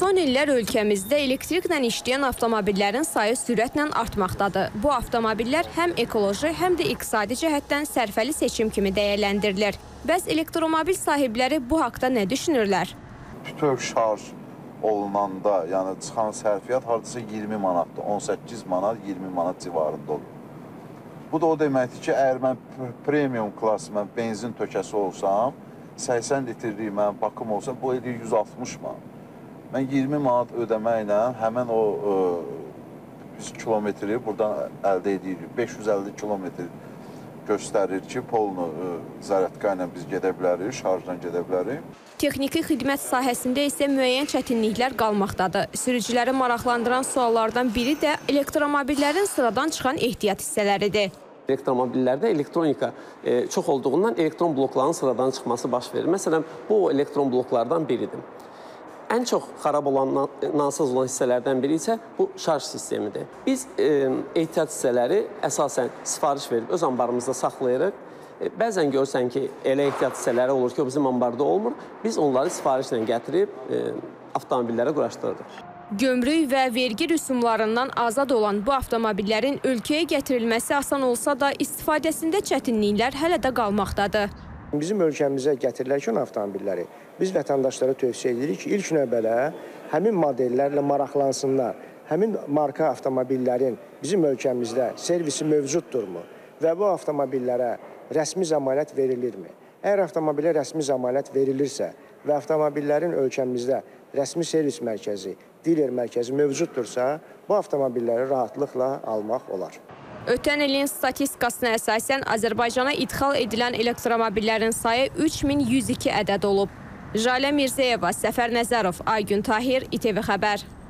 Son illər ölkəmizdə elektriklə işləyən avtomobillərin sayı sürətlə artmaqdadır. Bu avtomobillər həm ekoloji, həm də iqtisadi cəhətdən sərfəli seçim kimi dəyərləndirilir. Bəs elektromobil sahibləri bu haqda nə düşünürlər? Bütöv şarj olunanda, yəni çıxan sərfiyyat hardasa 20 manatdır, 18 manat, 20 manat civarında olur. Bu da o deməkdir ki, əgər mən premium klass, mən benzin tökəsi olsam, 80 litrlik mənim bakım olsa, bu edir 160 manat. Mən 20 manat ödəməklə həmən o kilometri buradan əldə edirik. 550 kilometr göstərir ki, polnu zərətka ilə biz gedə bilərik, şarjdan gedə bilərik. Texniki xidmət sahəsində isə müəyyən çətinliklər qalmaqdadır. Sürücüləri maraqlandıran suallardan biri də elektromobillərin sıradan çıxan ehtiyat hissələridir. Elektromobillərdə elektronika çox olduğundan elektron blokların sıradan çıxması baş verir. Məsələn, bu elektron bloklardan biridir. Ən çox xarab olan, nasaz olan hissələrdən biri isə bu şarj sistemidir. Biz ehtiyat hissələri əsasən sifariş verib öz anbarımızda saxlayırıq. Bəzən görsən ki, elə ehtiyat hissələri olur ki, o bizim anbarda olmur. Biz onları sifarişlə gətirib avtomobillərə quraşdırırıq. Gömrük və vergi rüsumlarından azad olan bu avtomobillərin ölkəyə gətirilməsi asan olsa da istifadəsində çətinliklər hələ də qalmaqdadır. Bizim ölkəmizə gətirilərkən avtomobilləri biz vətəndaşlara tövsiyə edirik ki, ilk növbədə həmin modellərlə maraqlansınlar. Həmin marka avtomobillərin bizim ölkəmizdə servisi mövcuddurmu və bu avtomobillərə rəsmi zəmanət verilirmi? Əgər avtomobilə rəsmi zəmanət verilirsə və avtomobillərin ölkəmizdə rəsmi servis mərkəzi, diler mərkəzi mövcuddursa, bu avtomobilləri rahatlıqla almaq olar. Ötən ilin statistikasına əsasən Azərbaycana idxal edilən elektromobillərin sayı 3102 ədəd olub. Jalə Mirzəyeva, Səfər Nəzərov, Aygün Tahir, İTV Xəbər.